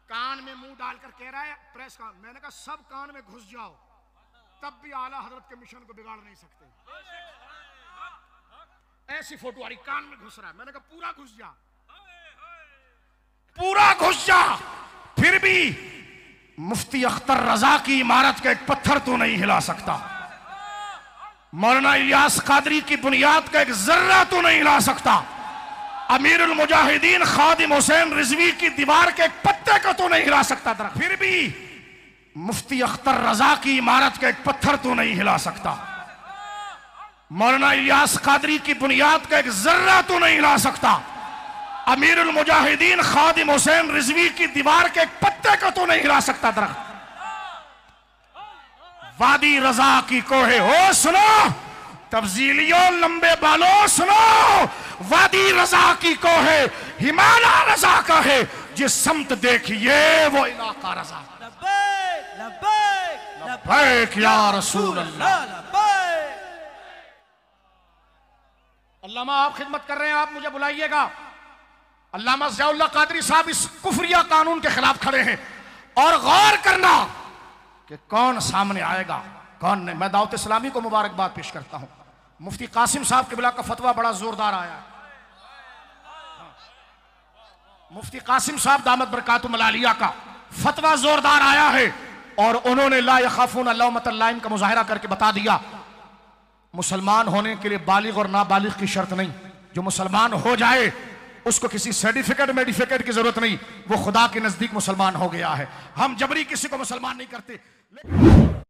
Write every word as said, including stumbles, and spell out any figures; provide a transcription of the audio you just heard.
कान में मुंह डालकर कह रहा है प्रेस का। मैंने कहा सब कान में घुस जाओ तब भी आला हजरत के मिशन को बिगाड़ नहीं सकते। ऐसी फोटो आ रही, कान में घुस रहा है। मैंने कहा पूरा घुस जा, पूरा घुस जा, फिर भी मुफ्ती अख्तर रजा की इमारत का एक पत्थर तो नहीं हिला सकता, मौलाना इलियास कादरी की बुनियाद का एक जर्रा तो नहीं हिला सकता, अमीरुल मुजाहिदीन खादिम हुसैन रिजवी की दीवार के एक पत्ते को तो नहीं हिला सकता दरख्त, फिर भी मुफ्ती अख्तर रजा की इमारत का एक पत्थर तो नहीं हिला सकता, मौलाना इलियास कादरी की बुनियाद का एक जर्रा तो नहीं हिला सकता, अमीरुल मुजाहिदीन खादिम हुसैन रिजवी की दीवार के एक पत्ते को तो नहीं हिला सकता दरख्त। वादी रजा की कोहे हो सुनो, तब्जीलियों लंबे बालों सुनो, वादी रजा की कोहे हिमालय रजा का है, जिस समत देखिए वो इलाका रजा। लब्बैक लब्बैक लब्बैक या रसूल अल्लाह। अल्लामा आप खिदमत कर रहे हैं, आप मुझे बुलाइएगा। अल्लामा ज़ियाउल्लाह कादरी साहब इस कुफरिया कानून के खिलाफ खड़े हैं और गौर करना कि कौन सामने आएगा कौन नहीं। मैं दावत इस्लामी को मुबारकबाद पेश करता हूं। मुफ्ती कासिम साहब किबला का फतवा बड़ा जोरदार आया है। मुफ्ती कासिम साहब दामत बरकातुहुम अल-आलिया का फतवा जोरदार आया है और उन्होंने ला यखाफून लौमतल लाइम का मुजाहिरा करके बता दिया मुसलमान होने के लिए बालिग और नाबालिग की शर्त नहीं, जो मुसलमान हो जाए उसको किसी सर्टिफिकेट मेडिफिकेट की जरूरत नहीं, वो खुदा के नजदीक मुसलमान हो गया है। हम जबरी किसी को मुसलमान नहीं करते।